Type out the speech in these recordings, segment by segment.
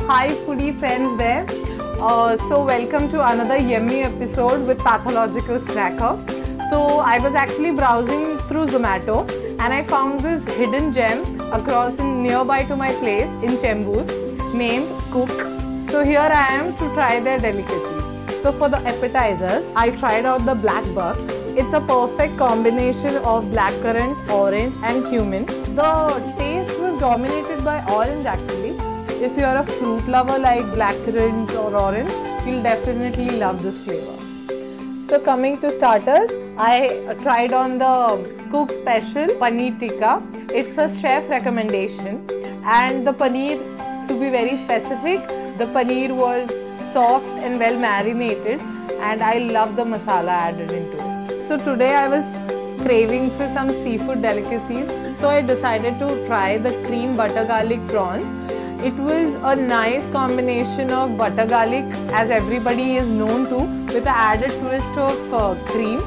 Hi foodie friends there. So welcome to another yummy episode with Pathological Snacker. So I was actually browsing through Zomato and I found this hidden gem across nearby to my place in Chembur named Cook. So here I am to try their delicacies. So for the appetizers, I tried out the black buck. It's a perfect combination of blackcurrant, orange and cumin. The taste was dominated by orange actually. If you are a fruit lover like blackcurrant or orange, you'll definitely love this flavor. So coming to starters, I tried on the Cook Special Paneer Tikka. It's a chef recommendation, and the paneer, to be very specific, the paneer was soft and well marinated, and I love the masala added into it. So today I was craving for some seafood delicacies, so I decided to try the cream butter garlic prawns. It was a nice combination of butter garlic, as everybody is known to, with an added twist of cream,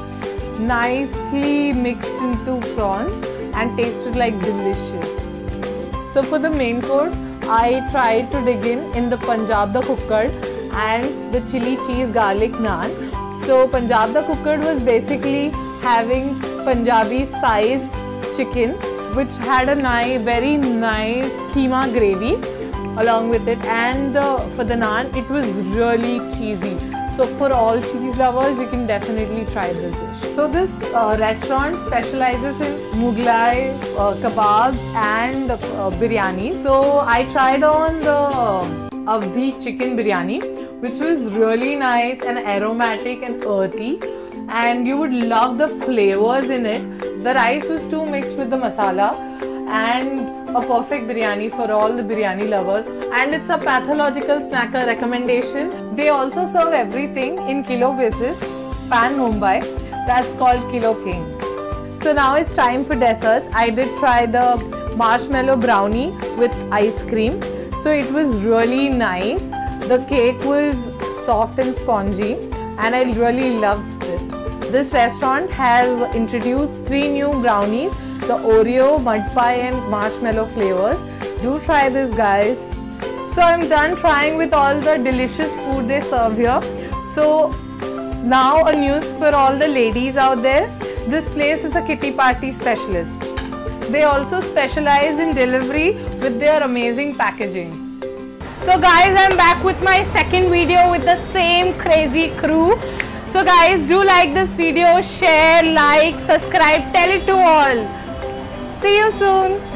nicely mixed into prawns and tasted like delicious. So for the main course, I tried to dig in the Punjab da Kukkad and the chili cheese garlic naan. So Punjab da Kukkad was basically having Punjabi sized chicken which had a very nice keema gravy along with it, and for the naan it was really cheesy. So for all cheese lovers, you can definitely try this dish. So this restaurant specializes in Mughlai kebabs and biryani. So I tried on the Avdi chicken biryani, which was really nice and aromatic and earthy, and you would love the flavors in it. The rice was too mixed with the masala, and a perfect biryani for all the biryani lovers, and it's a Pathological Snacker recommendation. They also serve everything in kilo basis, pan Mumbai, that's called Kilo King. So now it's time for desserts. I did try the marshmallow brownie with ice cream. So it was really nice. The cake was soft and spongy, and I really loved it. This restaurant has introduced 3 new brownies, the Oreo, mud pie and marshmallow flavors. Do try this, guys. So I'm done trying with all the delicious food they serve here. So now a news for all the ladies out there. This place is a kitty party specialist. They also specialize in delivery with their amazing packaging. So guys, I'm back with my second video with the same crazy crew. So guys, do like this video, share, like, subscribe, tell it to all. See you soon.